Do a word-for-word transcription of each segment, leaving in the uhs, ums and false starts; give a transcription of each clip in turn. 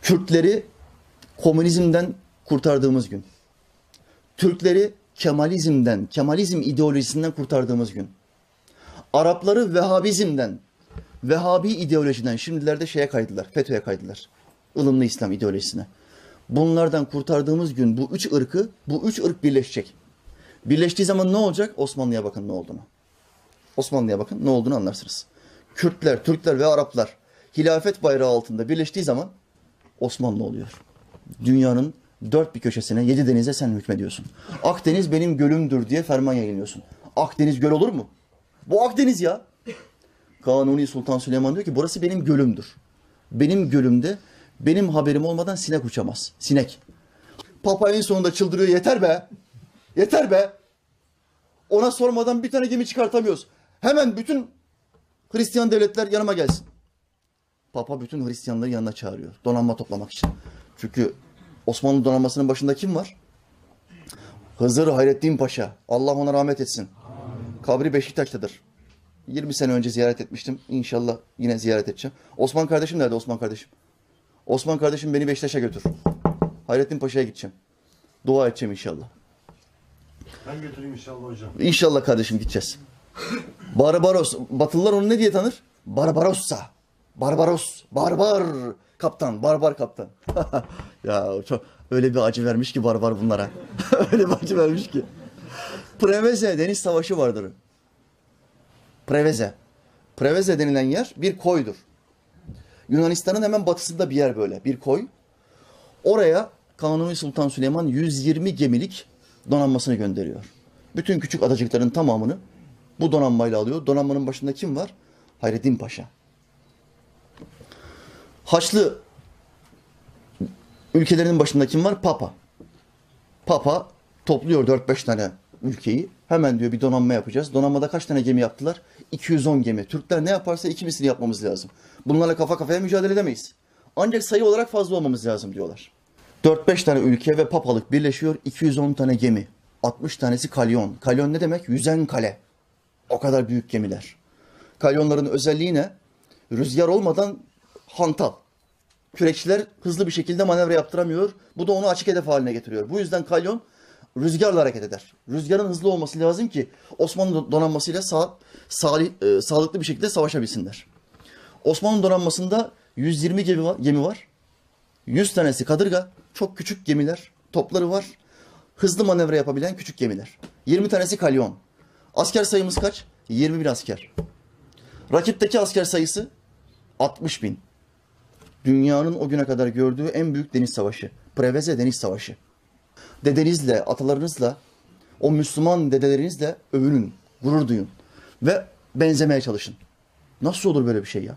Kürtleri komünizmden kurtardığımız gün. Türkleri Kemalizmden, Kemalizm ideolojisinden kurtardığımız gün. Arapları Vehhabizmden, Vehhabi ideolojiden şimdilerde şeye kaydılar, FETÖ'ye kaydılar. Ilımlı İslam ideolojisine. Bunlardan kurtardığımız gün bu üç ırkı, bu üç ırk birleşecek. Birleştiği zaman ne olacak? Osmanlı'ya bakın ne olduğunu. Osmanlı'ya bakın ne olduğunu anlarsınız. Kürtler, Türkler ve Araplar hilafet bayrağı altında birleştiği zaman Osmanlı oluyor. Dünyanın dört bir köşesine, yedi denize sen hükmediyorsun. Akdeniz benim gölümdür diye ferman yayınlıyorsun. Akdeniz göl olur mu? Bu Akdeniz ya. Kanuni Sultan Süleyman diyor ki burası benim gölümdür. Benim gölümde benim haberim olmadan sinek uçamaz. Sinek. Papa en sonunda çıldırıyor. Yeter be. Yeter be. Ona sormadan bir tane gemi çıkartamıyoruz. Hemen bütün Hristiyan devletler yanıma gelsin. Papa bütün Hristiyanları yanına çağırıyor. Donanma toplamak için. Çünkü Osmanlı donanmasının başında kim var? Hızır Hayrettin Paşa. Allah ona rahmet etsin. Kabri Beşiktaş'tadır. yirmi sene önce ziyaret etmiştim. İnşallah yine ziyaret edeceğim. Osman kardeşim nerede Osman kardeşim? Osman kardeşim beni Beşiktaş'a götür. Hayrettin Paşa'ya gideceğim. Dua edeceğim inşallah. Ben götüreyim inşallah hocam. İnşallah kardeşim gideceğiz. Barbaros. Batılılar onu ne diye tanır? Barbarossa. Barbaros. Barbar kaptan. Barbar kaptan. Ya çok öyle bir acı vermiş ki barbar bunlara. Öyle bir acı vermiş ki. Preveze deniz savaşı vardır. Preveze. Preveze denilen yer bir koydur. Yunanistan'ın hemen batısında bir yer böyle. Bir koy. Oraya Kanuni Sultan Süleyman yüz yirmi gemilik donanmasını gönderiyor. Bütün küçük adacıkların tamamını bu donanmayla alıyor. Donanmanın başında kim var? Hayrettin Paşa. Haçlı ülkelerinin başında kim var? Papa. Papa topluyor dört beş tane ülkeyi. Hemen diyor bir donanma yapacağız. Donanmada kaç tane gemi yaptılar? iki yüz on gemi. Türkler ne yaparsa iki misli yapmamız lazım. Bunlarla kafa kafaya mücadele edemeyiz. Ancak sayı olarak fazla olmamız lazım diyorlar. dört beş tane ülke ve papalık birleşiyor. iki yüz on tane gemi. altmış tanesi kalyon. Kalyon ne demek? Yüzen kale. O kadar büyük gemiler. Kalyonların özelliği ne? Rüzgar olmadan hantal. Kürekçiler hızlı bir şekilde manevra yaptıramıyor. Bu da onu açık hedef haline getiriyor. Bu yüzden kalyon rüzgarla hareket eder. Rüzgarın hızlı olması lazım ki Osmanlı donanmasıyla sağ, sağ, e, sağlıklı bir şekilde savaşabilsinler. Osmanlı donanmasında yüz yirmi gemi var. Gemi var. yüz tanesi kadırga. Çok küçük gemiler. Topları var. Hızlı manevra yapabilen küçük gemiler. yirmi tanesi kalyon. Asker sayımız kaç? yirmi bin asker. Rakipteki asker sayısı altmış bin. Dünyanın o güne kadar gördüğü en büyük deniz savaşı. Preveze Deniz Savaşı. Dedenizle, atalarınızla, o Müslüman dedelerinizle övünün, gurur duyun ve benzemeye çalışın. Nasıl olur böyle bir şey ya?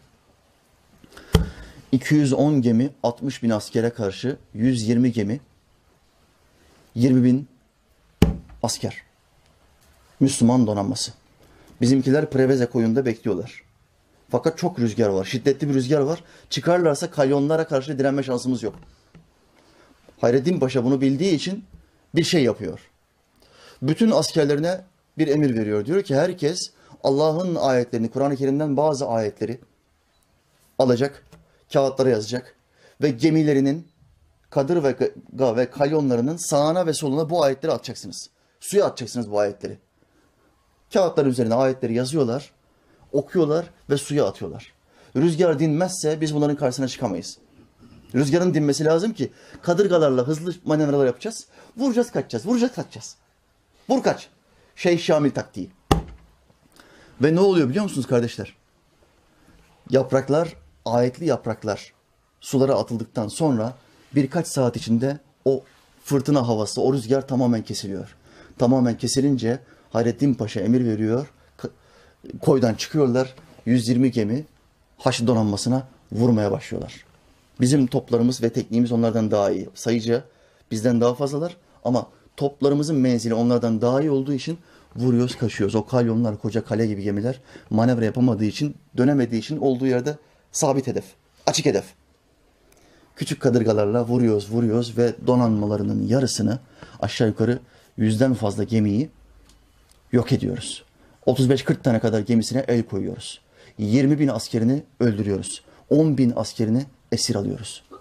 iki yüz on gemi, altmış bin askere karşı yüz yirmi gemi, yirmi bin asker. Müslüman donanması. Bizimkiler Preveze koyunda bekliyorlar. Fakat çok rüzgar var, şiddetli bir rüzgar var. Çıkarlarsa kalyonlara karşı direnme şansımız yok. Hayrettin Paşa bunu bildiği için bir şey yapıyor. Bütün askerlerine bir emir veriyor. Diyor ki herkes Allah'ın ayetlerini, Kur'an-ı Kerim'den bazı ayetleri alacak, kağıtlara yazacak ve gemilerinin kadır ve, ve kalyonlarının sağına ve soluna bu ayetleri atacaksınız. Suya atacaksınız bu ayetleri. Kağıtların üzerine ayetleri yazıyorlar, okuyorlar ve suya atıyorlar. Rüzgar dinmezse biz bunların karşısına çıkamayız. Rüzgarın dinmesi lazım ki kadırgalarla hızlı manevralar yapacağız. Vuracağız kaçacağız, vuracağız kaçacağız. Vur kaç. Şeyh Şamil taktiği. Ve ne oluyor biliyor musunuz kardeşler? Yapraklar, ayetli yapraklar sulara atıldıktan sonra birkaç saat içinde o fırtına havası, o rüzgar tamamen kesiliyor. Tamamen kesilince Hayrettin Paşa emir veriyor. Koydan çıkıyorlar. yüz yirmi gemi Haçlı donanmasına vurmaya başlıyorlar. Bizim toplarımız ve tekniğimiz onlardan daha iyi. Sayıca bizden daha fazlalar ama toplarımızın menzili onlardan daha iyi olduğu için vuruyoruz, kaçıyoruz. O kalyonlar, koca kale gibi gemiler manevra yapamadığı için, dönemediği için olduğu yerde sabit hedef, açık hedef. Küçük kadırgalarla vuruyoruz, vuruyoruz ve donanmalarının yarısını aşağı yukarı yüzden fazla gemiyi yok ediyoruz. otuz beş kırk tane kadar gemisine el koyuyoruz. yirmi bin askerini öldürüyoruz. on bin askerini esir alıyoruz.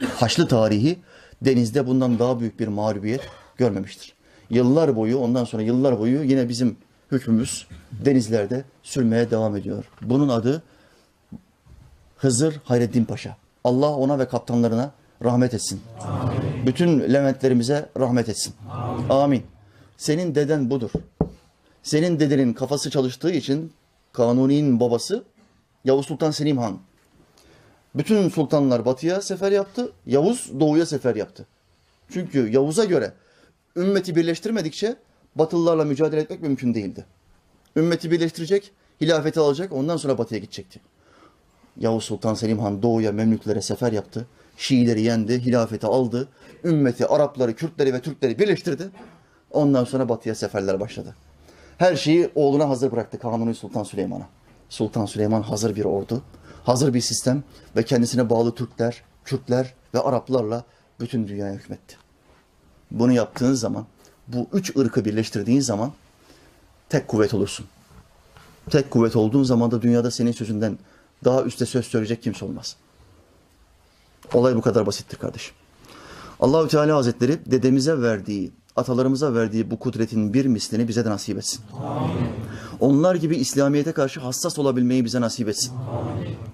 Haçlı tarihi denizde bundan daha büyük bir mağlubiyet görmemiştir. Yıllar boyu, ondan sonra yıllar boyu yine bizim hükmümüz denizlerde sürmeye devam ediyor. Bunun adı Hızır Hayreddin Paşa. Allah ona ve kaptanlarına rahmet etsin. Amin. Bütün Leventlerimize rahmet etsin. Amin. Amin. Senin deden budur. Senin dedenin kafası çalıştığı için Kanuni'nin babası Yavuz Sultan Selim Han. Bütün sultanlar batıya sefer yaptı, Yavuz doğuya sefer yaptı. Çünkü Yavuz'a göre ümmeti birleştirmedikçe Batılılarla mücadele etmek mümkün değildi. Ümmeti birleştirecek, hilafeti alacak, ondan sonra batıya gidecekti. Yavuz Sultan Selim Han doğuya Memlüklere sefer yaptı, Şiileri yendi, hilafeti aldı, ümmeti, Arapları, Kürtleri ve Türkleri birleştirdi. Ondan sonra batıya seferler başladı. Her şeyi oğluna hazır bıraktı Kanuni Sultan Süleyman'a. Sultan Süleyman hazır bir ordu, hazır bir sistem ve kendisine bağlı Türkler, Kürtler ve Araplarla bütün dünyaya hükmetti. Bunu yaptığın zaman, bu üç ırkı birleştirdiğin zaman tek kuvvet olursun. Tek kuvvet olduğun zaman da dünyada senin sözünden daha üste söz söyleyecek kimse olmaz. Olay bu kadar basittir kardeşim. Allahü Teala Hazretleri dedemize verdiği, atalarımıza verdiği bu kudretin bir mislini bize de nasip etsin. Amin. Onlar gibi İslamiyet'e karşı hassas olabilmeyi bize nasip etsin. Amin.